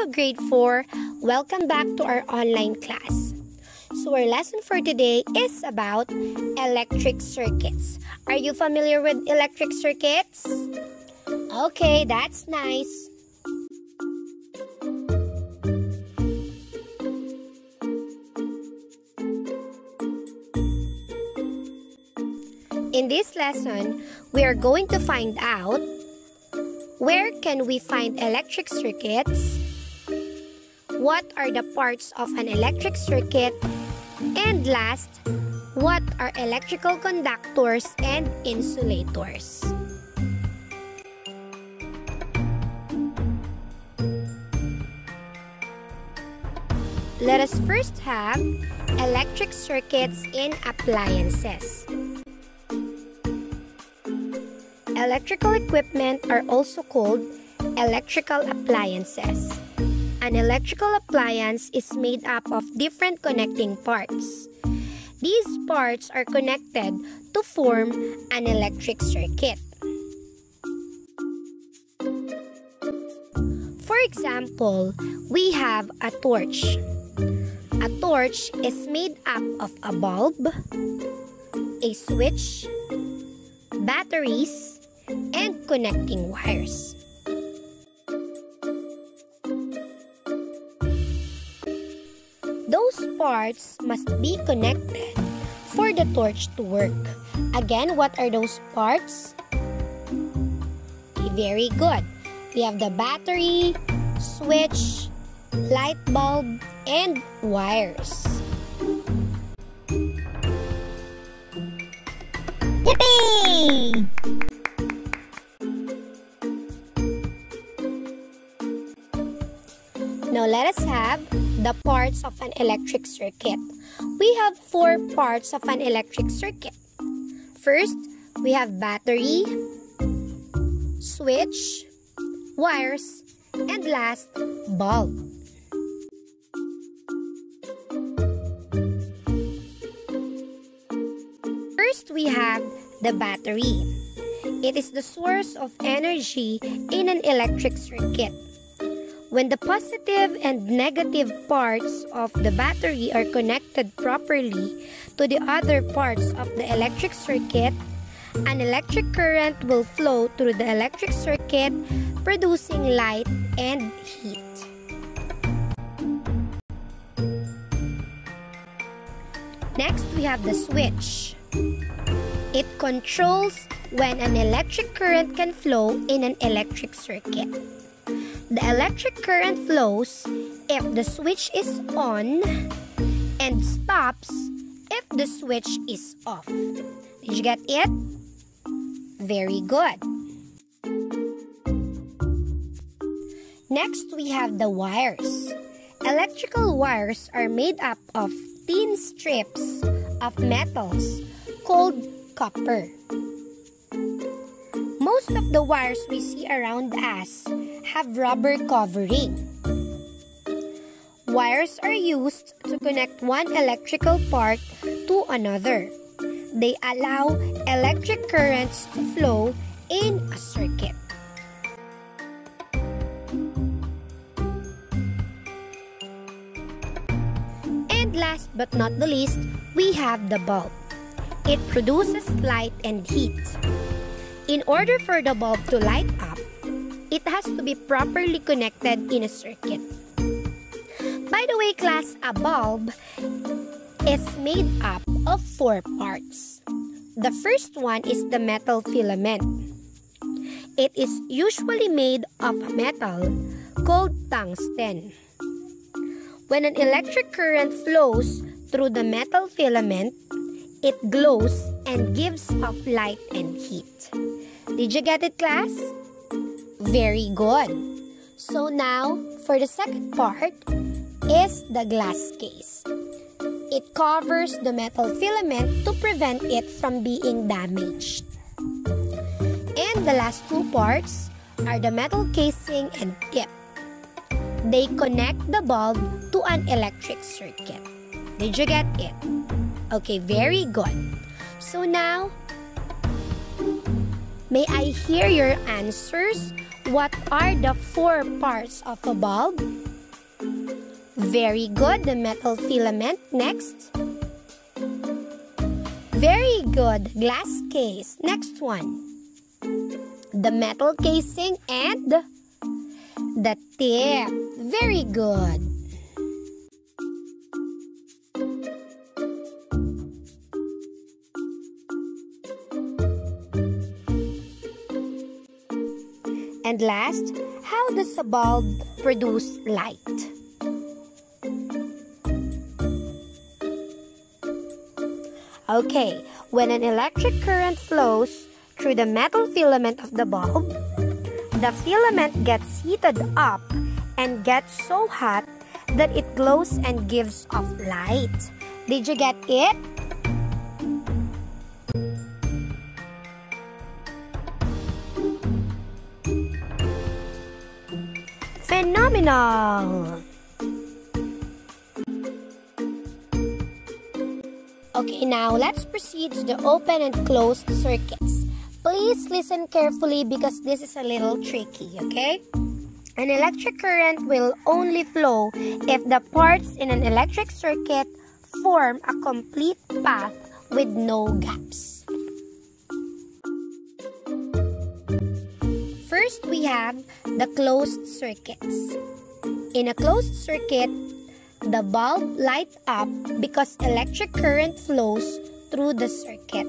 Hello grade 4, welcome back to our online class. So our lesson for today is about electric circuits. Are you familiar with electric circuits? Okay, that's nice. In this lesson, we are going to find out where can we find electric circuits, what are the parts of an electric circuit, and last, what are electrical conductors and insulators. Let us first have electric circuits in appliances. Electrical equipment are also called electrical appliances. An electrical appliance is made up of different connecting parts. These parts are connected to form an electric circuit. For example, we have a torch. A torch is made up of a bulb, a switch, batteries, and connecting wires. Those parts must be connected for the torch to work. Again, what are those parts? Okay, very good. We have the battery, switch, light bulb, and wires. Yippee! Now let us have the parts of an electric circuit. We have 4 parts of an electric circuit. First, we have battery, switch, wires, and last, bulb. First, we have the battery. It is the source of energy in an electric circuit. When the positive and negative parts of the battery are connected properly to the other parts of the electric circuit, an electric current will flow through the electric circuit, producing light and heat. Next, we have the switch. It controls when an electric current can flow in an electric circuit. The electric current flows if the switch is on and stops if the switch is off. Did you get it? Very good. Next, we have the wires. Electrical wires are made up of thin strips of metals called copper. Most of the wires we see around us have rubber covering. Wires are used to connect one electrical part to another. They allow electric currents to flow in a circuit. And last but not the least, we have the bulb. It produces light and heat. In order for the bulb to light up, it has to be properly connected in a circuit. By the way, class, a bulb is made up of 4 parts. The first one is the metal filament. It is usually made of a metal called tungsten. When an electric current flows through the metal filament, it glows and gives off light and heat. Did you get it, class? Very good. So now, for the second part is the glass case. It covers the metal filament to prevent it from being damaged. And the last 2 parts are the metal casing and tip. They connect the bulb to an electric circuit. Did you get it? Okay, very good. So now, may I hear your answers? What are the 4 parts of a bulb? Very good. The metal filament. Next. Very good. Glass case. Next one. The metal casing and the tip. Very good. And last, how does a bulb produce light? Okay, when an electric current flows through the metal filament of the bulb, the filament gets heated up and gets so hot that it glows and gives off light. Did you get it? Phenomenal! Okay, now let's proceed to the open and closed circuits. Please listen carefully because this is a little tricky, okay? An electric current will only flow if the parts in an electric circuit form a complete path with no gaps. First, we have the closed circuits. In a closed circuit, the bulb lights up because electric current flows through the circuit.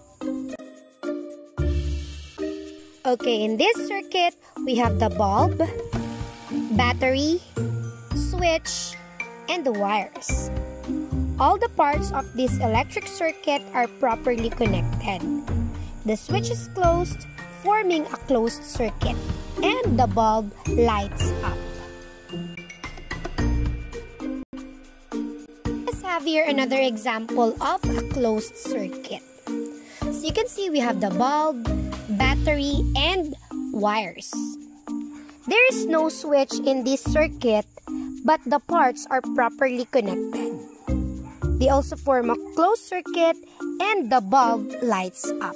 Okay, in this circuit, we have the bulb, battery, switch, and the wires. All the parts of this electric circuit are properly connected. The switch is closed, forming a closed circuit, and the bulb lights up. Let's have here another example of a closed circuit. So you can see we have the bulb, battery, and wires. There is no switch in this circuit, but the parts are properly connected. They also form a closed circuit and the bulb lights up.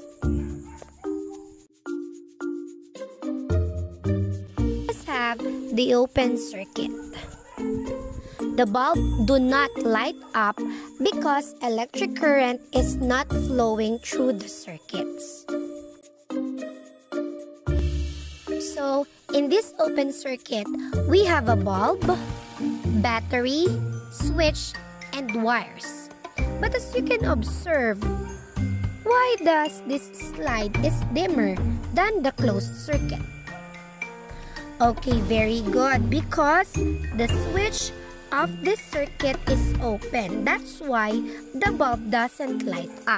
Let's have the open circuit. The bulb do not light up because electric current is not flowing through the circuits. So, in this open circuit, we have a bulb, battery, switch, and wires. But as you can observe, why does this slide is dimmer than the closed circuit? Okay, very good. Because the switch of this circuit is open. That's why the bulb doesn't light up.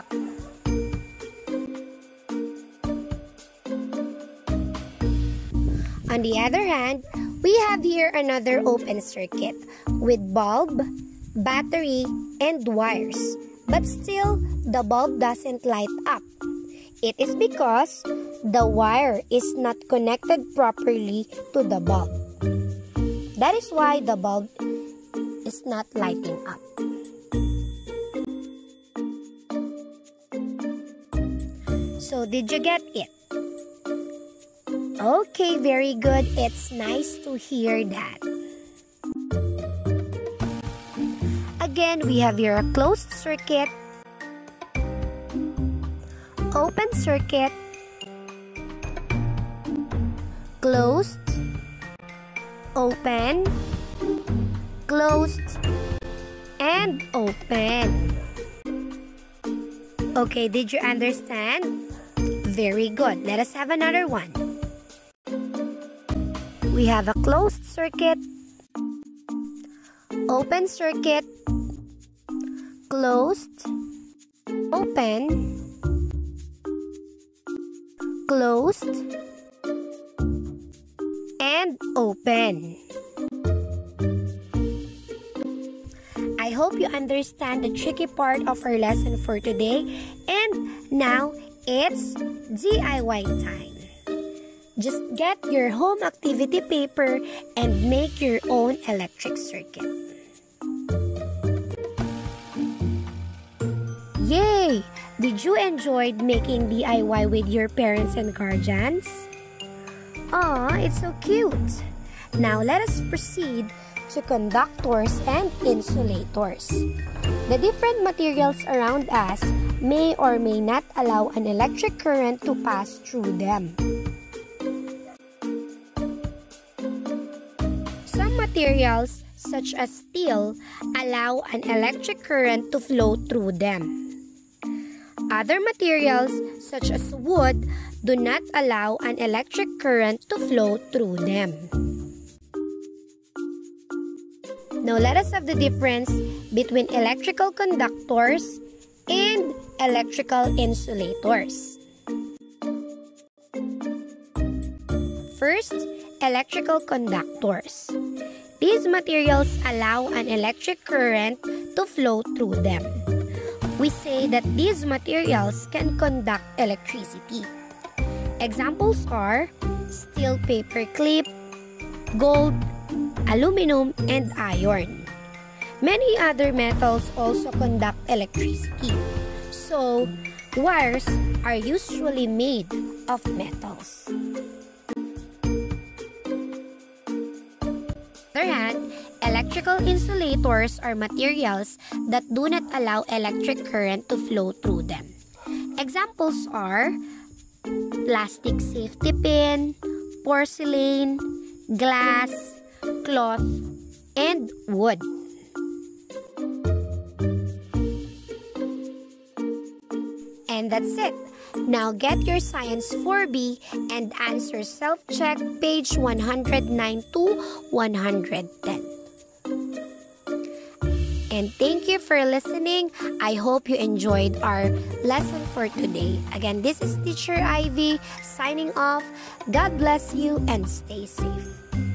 On the other hand, we have here another open circuit with bulb, battery, and wires. But still, the bulb doesn't light up. It is because the wire is not connected properly to the bulb. That is why the bulb is not lighting up. So, did you get it? Okay, very good. It's nice to hear that. Again, we have here a closed circuit, open circuit, closed, open, closed, and open. Okay, did you understand? Very good. Let us have another one. We have a closed circuit, open circuit, closed, open, closed, and open. I hope you understand the tricky part of our lesson for today. And now it's DIY time. Just get your home activity paper and make your own electric circuit. Yay! Did you enjoy making DIY with your parents and guardians? Aw, it's so cute! Now let us proceed to conductors and insulators. The different materials around us may or may not allow an electric current to pass through them. Some materials, such as steel, allow an electric current to flow through them. Other materials, such as wood, do not allow an electric current to flow through them. Now let us have the difference between electrical conductors and electrical insulators. First, electrical conductors. These materials allow an electric current to flow through them. We say that these materials can conduct electricity. Examples are steel paper clip, gold, aluminum, and iron. Many other metals also conduct electricity. So, wires are usually made of metals. On the other hand, electrical insulators are materials that do not allow electric current to flow through them. Examples are plastic safety pin, porcelain, glass, cloth, and wood. And that's it. Now get your Science 4B and answer self-check page 109 to 110. And thank you for listening. I hope you enjoyed our lesson for today. Again, this is Teacher Ivy signing off. God bless you and stay safe.